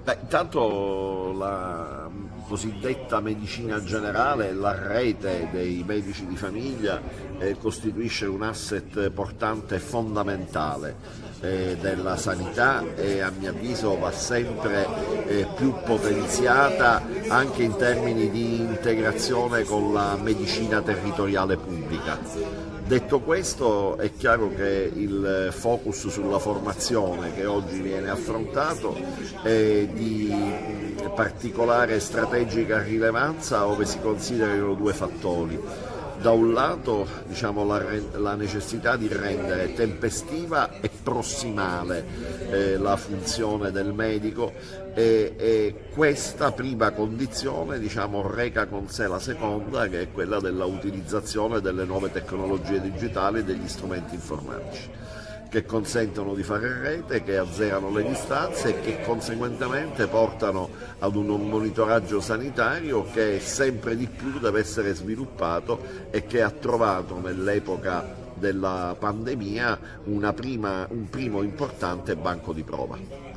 Beh, intanto la cosiddetta medicina generale, la rete dei medici di famiglia costituisce un asset portante e fondamentale della sanità e a mio avviso va sempre più potenziata anche in termini di integrazione con la medicina territoriale pubblica. Detto questo, è chiaro che il focus sulla formazione che oggi viene affrontato è di particolare e strategica rilevanza ove si considerano due fattori. Da un lato diciamo, la necessità di rendere tempestiva e prossimale la funzione del medico e questa prima condizione diciamo, reca con sé la seconda, che è quella della utilizzazione delle nuove tecnologie digitali e degli strumenti informatici, che consentono di fare rete, che azzerano le distanze e che conseguentemente portano ad un monitoraggio sanitario che sempre di più deve essere sviluppato e che ha trovato nell'epoca della pandemia un primo importante banco di prova.